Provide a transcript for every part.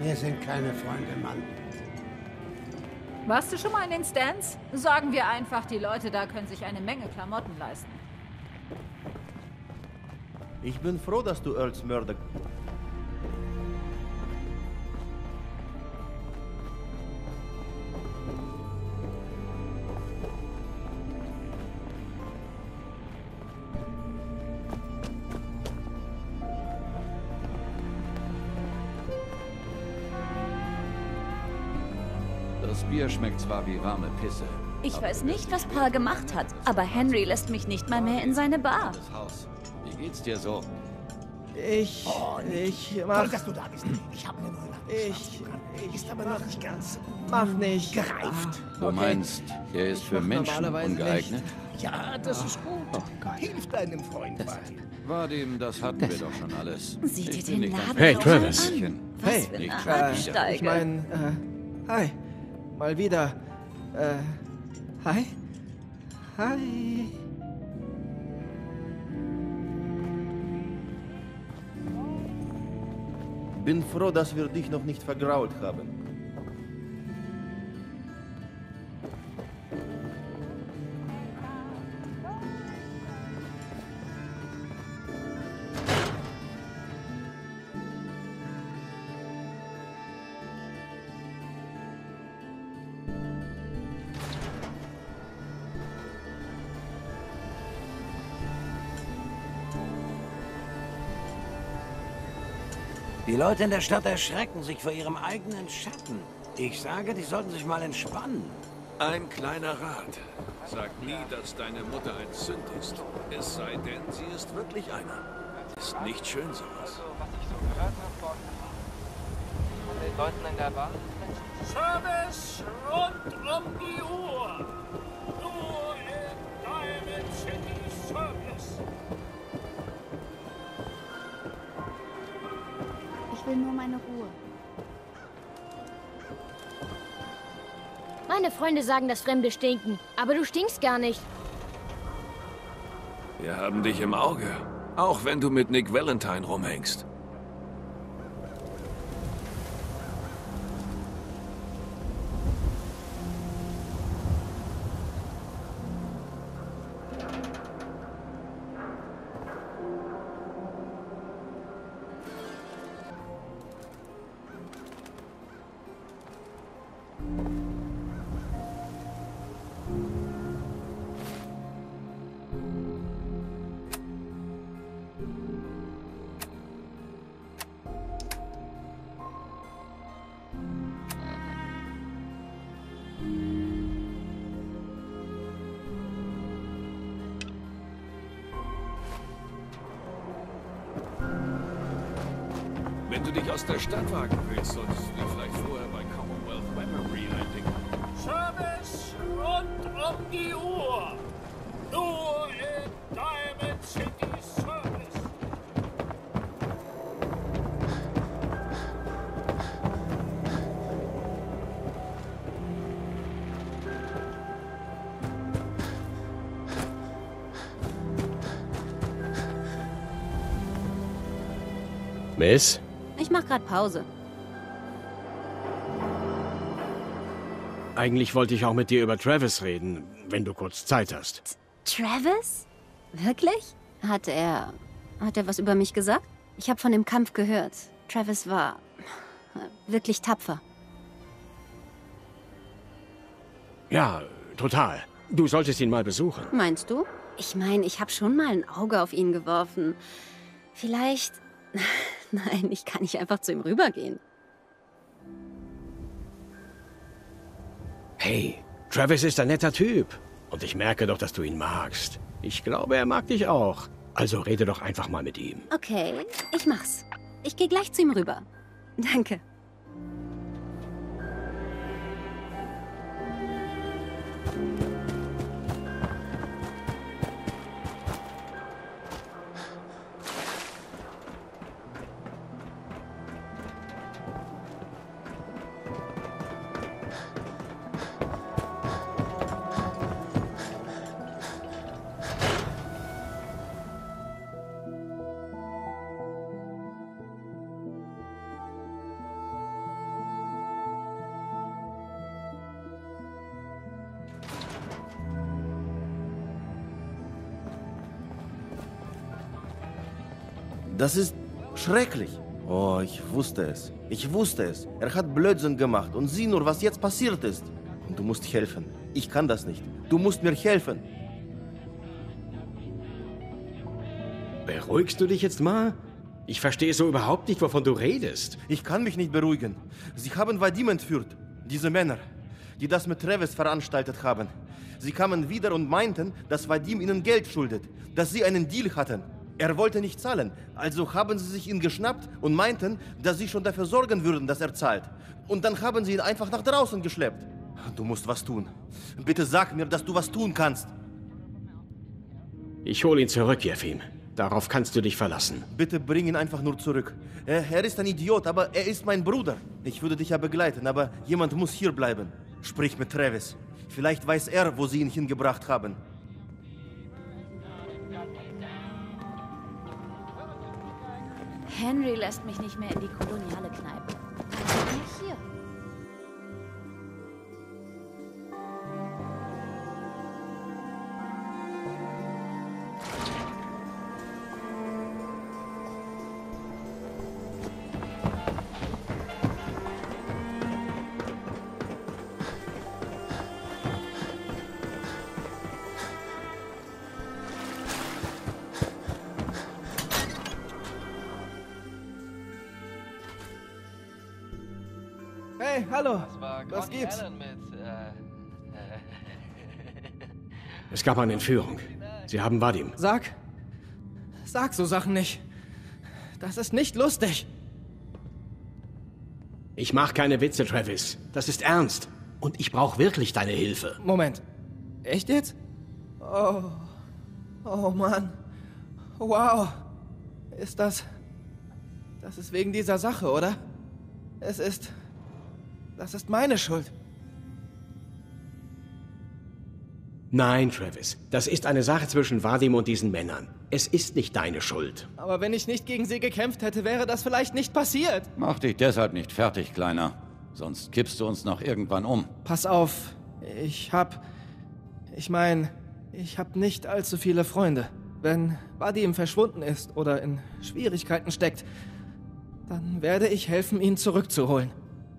Wir sind keine Freunde, Mann. Warst du schon mal in den Stands? Sagen wir einfach, die Leute da können sich eine Menge Klamotten leisten. Ich bin froh, dass du Earls Mörder... Das Bier schmeckt zwar wie warme Pisse. Ich weiß nicht, was Paul gemacht hat, aber Henry lässt mich nicht mal mehr in seine Bar. Das Haus. Wie geht's dir so? Ich mach... Toll, dass du da bist. Ich habe eine neue Lampe. Ist aber noch nicht ganz Mach nicht. gereift. Du meinst, er ist für Menschen normalerweise ungeeignet? Ja, das ist gut. Hilf deinem Freund mal. Vadim, das hatten wir doch schon alles. Sieh dir Ich bin den nicht Laden ein Hey, doch Travis. an. Mädchen. Was Hey, für nicht eine schon Absteige. Ich mein, hi. Mal wieder. Hi. Hi. Bin froh, dass wir dich noch nicht vergrault haben. Die Leute in der Stadt erschrecken sich vor ihrem eigenen Schatten. Ich sage, die sollten sich mal entspannen. Ein kleiner Rat. Sag nie, dass deine Mutter ein Sünd ist. Es sei denn, sie ist wirklich einer. Ist nicht schön sowas. Was ich so gehört habe von den Leuten in der Bar. Service rund um die Uhr. Nur in Diamond City Service. Ich will nur meine Ruhe. Meine Freunde sagen, dass Fremde stinken. Aber du stinkst gar nicht. Wir haben dich im Auge. Auch wenn du mit Nick Valentine rumhängst. Wenn du dich aus der Stadt wagen willst, solltest du dir vielleicht vorher bei Commonwealth Weaponry eindecken. Service rund um die Uhr. Nur in Diamond City Service. Miss? Ich mach grad Pause. Eigentlich wollte ich auch mit dir über Travis reden, wenn du kurz Zeit hast. Travis? Wirklich? Hat er was über mich gesagt? Ich habe von dem Kampf gehört. Travis war wirklich tapfer. Ja, total. Du solltest ihn mal besuchen. Meinst du? Ich meine, ich habe schon mal ein Auge auf ihn geworfen. Vielleicht... Nein, ich kann nicht einfach zu ihm rübergehen. Hey, Travis ist ein netter Typ. Und ich merke doch, dass du ihn magst. Ich glaube, er mag dich auch. Also rede doch einfach mal mit ihm. Okay, ich mach's. Ich gehe gleich zu ihm rüber. Danke. Das ist schrecklich. Oh, ich wusste es. Ich wusste es. Er hat Blödsinn gemacht und sieh nur, was jetzt passiert ist. Und du musst helfen. Ich kann das nicht. Du musst mir helfen. Beruhigst du dich jetzt mal? Ich verstehe so überhaupt nicht, wovon du redest. Ich kann mich nicht beruhigen. Sie haben Vadim entführt. Diese Männer, die das mit Travis veranstaltet haben. Sie kamen wieder und meinten, dass Vadim ihnen Geld schuldet, dass sie einen Deal hatten. Er wollte nicht zahlen, also haben sie sich ihn geschnappt und meinten, dass sie schon dafür sorgen würden, dass er zahlt. Und dann haben sie ihn einfach nach draußen geschleppt. Du musst was tun. Bitte sag mir, dass du was tun kannst. Ich hole ihn zurück, Jefim. Darauf kannst du dich verlassen. Bitte bring ihn einfach nur zurück. Er ist ein Idiot, aber er ist mein Bruder. Ich würde dich ja begleiten, aber jemand muss hier bleiben. Sprich mit Travis. Vielleicht weiß er, wo sie ihn hingebracht haben. Henry lässt mich nicht mehr in die koloniale Kneipe. Also bin ich hier. Hey, hallo. Das war Was Connie gibt's? Allen mit, Es gab eine Entführung. Sie haben Vadim. Sag so Sachen nicht. Das ist nicht lustig. Ich mach keine Witze, Travis. Das ist ernst. Und ich brauche wirklich deine Hilfe. Moment. Echt jetzt? Oh Mann. Wow. Das ist wegen dieser Sache, oder? Das ist meine Schuld. Nein, Travis. Das ist eine Sache zwischen Vadim und diesen Männern. Es ist nicht deine Schuld. Aber wenn ich nicht gegen sie gekämpft hätte, wäre das vielleicht nicht passiert. Mach dich deshalb nicht fertig, Kleiner. Sonst kippst du uns noch irgendwann um. Pass auf. Ich hab nicht allzu viele Freunde. Wenn Vadim verschwunden ist oder in Schwierigkeiten steckt, dann werde ich helfen, ihn zurückzuholen.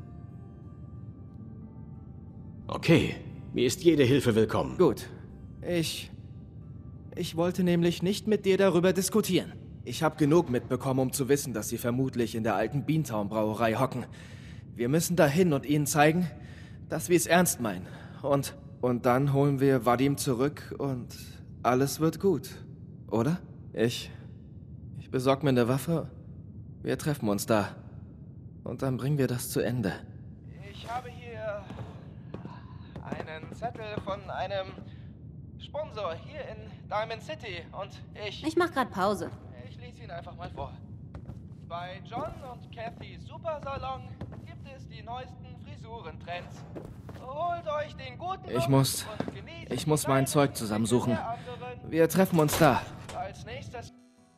Okay. Mir ist jede Hilfe willkommen. Gut. Ich wollte nämlich nicht mit dir darüber diskutieren. Ich habe genug mitbekommen, um zu wissen, dass sie vermutlich in der alten Beantown-Brauerei hocken. Wir müssen dahin und ihnen zeigen, dass wir es ernst meinen. Und dann holen wir Vadim zurück und alles wird gut. Oder? Ich besorge mir eine Waffe. Wir treffen uns da. Und dann bringen wir das zu Ende. Ich habe hier einen Zettel von einem Sponsor hier in Diamond City und Ich mach grad Pause. Ich lese ihn einfach mal vor. Bei John und Kathy Supersalon gibt es die neuesten Frisurentrends. Holt euch den guten Ich muss mein Zeug zusammensuchen. Wir treffen uns da. Als nächstes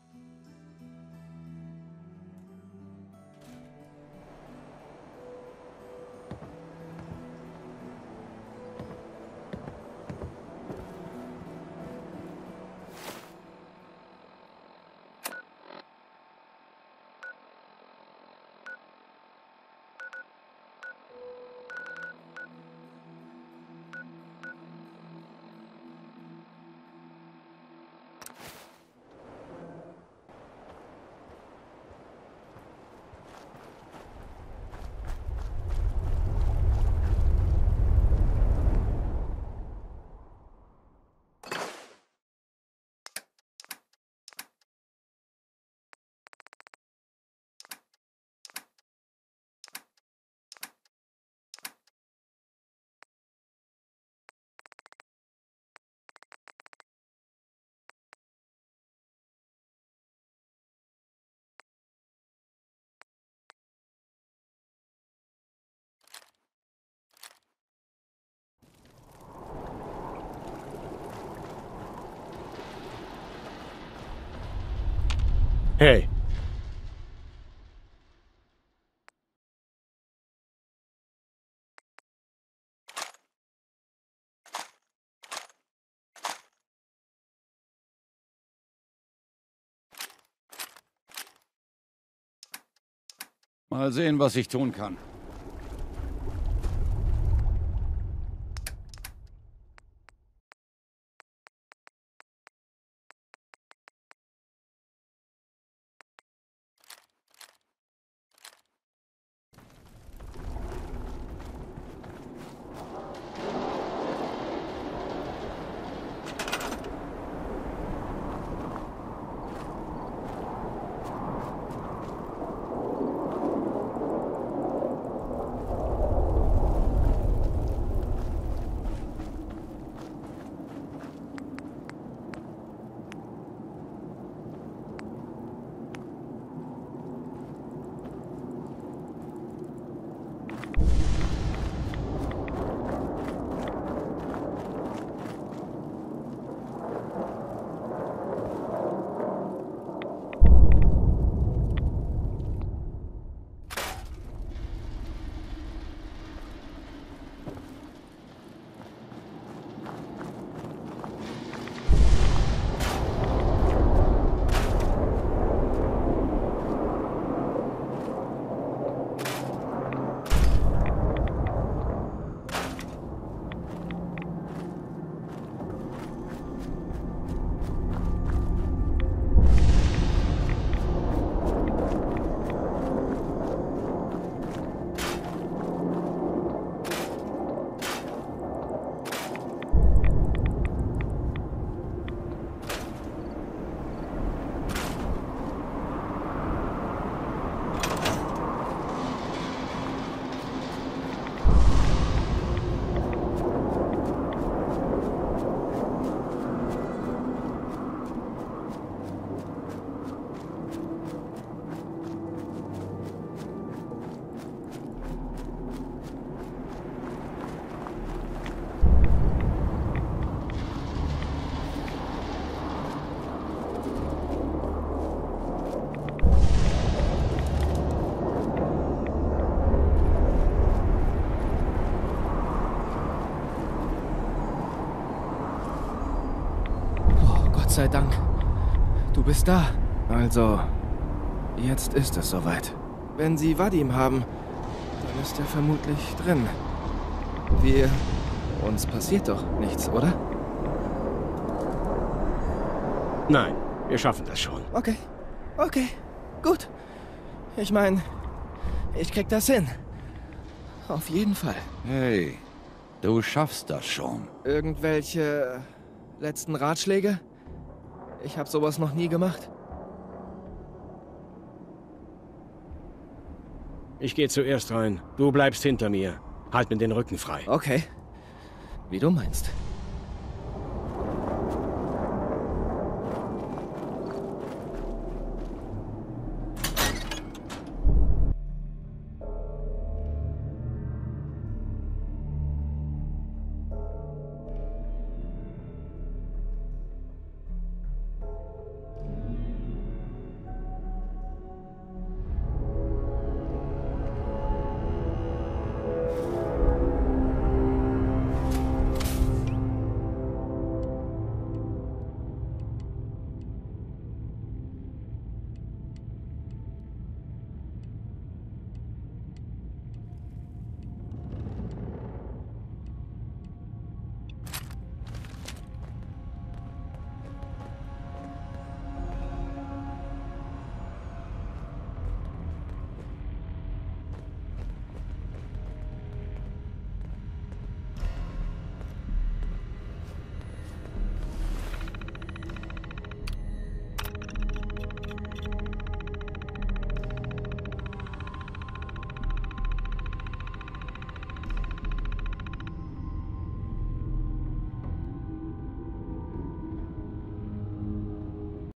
Hey. Mal sehen, was ich tun kann. Gott sei Dank. Du bist da. Also, jetzt ist es soweit. Wenn Sie Vadim haben, dann ist er vermutlich drin. Uns passiert doch nichts, oder? Nein, wir schaffen das schon. Okay, gut. Ich meine, ich krieg das hin. Auf jeden Fall. Hey, du schaffst das schon. Irgendwelche letzten Ratschläge? Ich habe sowas noch nie gemacht. Ich gehe zuerst rein. Du bleibst hinter mir. Halt mir den Rücken frei. Okay. Wie du meinst.